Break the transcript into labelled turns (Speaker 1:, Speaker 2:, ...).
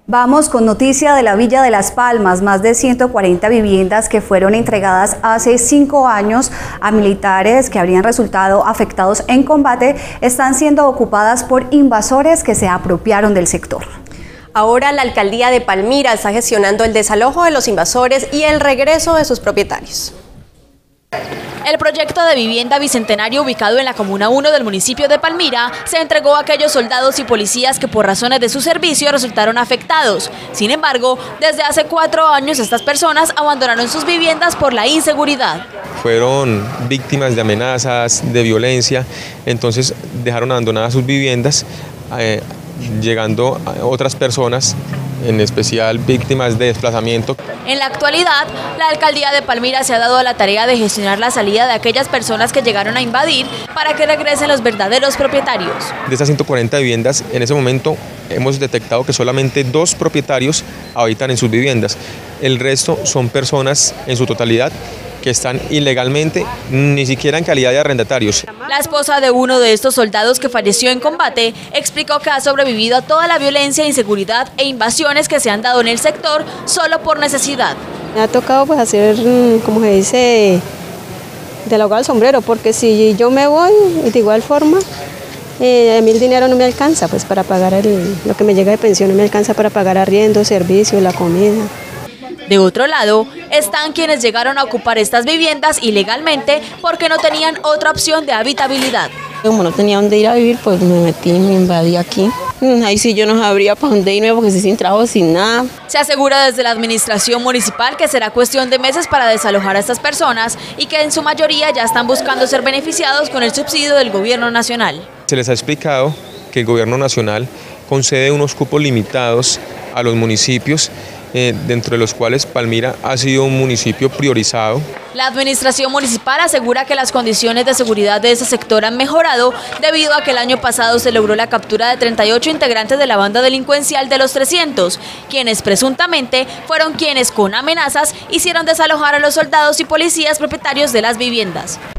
Speaker 1: Vamos con noticia de la Villa de Las Palmas. Más de 140 viviendas que fueron entregadas hace 5 años a militares que habrían resultado afectados en combate están siendo ocupadas por invasores que se apropiaron del sector.
Speaker 2: Ahora la alcaldía de Palmira está gestionando el desalojo de los invasores y el regreso de sus propietarios.
Speaker 3: El proyecto de vivienda bicentenario ubicado en la Comuna 1 del municipio de Palmira se entregó a aquellos soldados y policías que por razones de su servicio resultaron afectados. Sin embargo, desde hace 4 años estas personas abandonaron sus viviendas por la inseguridad.
Speaker 4: Fueron víctimas de amenazas, de violencia, entonces dejaron abandonadas sus viviendas, llegando a otras personas, en especial víctimas de desplazamiento.
Speaker 3: En la actualidad, la alcaldía de Palmira se ha dado a la tarea de gestionar la salida de aquellas personas que llegaron a invadir para que regresen los verdaderos propietarios.
Speaker 4: De estas 140 viviendas, en ese momento hemos detectado que solamente 2 propietarios habitan en sus viviendas. El resto son personas en su totalidad que están ilegalmente, ni siquiera en calidad de arrendatarios.
Speaker 3: La esposa de uno de estos soldados que falleció en combate explicó que ha sobrevivido a toda la violencia, inseguridad e invasiones que se han dado en el sector solo por necesidad.
Speaker 5: Me ha tocado pues hacer, como se dice, del hogar al sombrero, porque si yo me voy, de igual forma, a mí el dinero no me alcanza pues para pagar lo que me llega de pensión, no me alcanza para pagar arriendo, servicios, la comida.
Speaker 3: De otro lado, están quienes llegaron a ocupar estas viviendas ilegalmente porque no tenían otra opción de habitabilidad.
Speaker 6: Como no tenía dónde ir a vivir, pues me metí, me invadí aquí. Ahí sí yo no sabría para dónde irme porque estoy sin trabajo, sin nada.
Speaker 3: Se asegura desde la administración municipal que será cuestión de meses para desalojar a estas personas y que en su mayoría ya están buscando ser beneficiados con el subsidio del gobierno nacional.
Speaker 4: Se les ha explicado que el gobierno nacional concede unos cupos limitados a los municipios, dentro de los cuales Palmira ha sido un municipio priorizado.
Speaker 3: La administración municipal asegura que las condiciones de seguridad de ese sector han mejorado debido a que el año pasado se logró la captura de 38 integrantes de la banda delincuencial de los 300, quienes presuntamente fueron quienes con amenazas hicieron desalojar a los soldados y policías propietarios de las viviendas.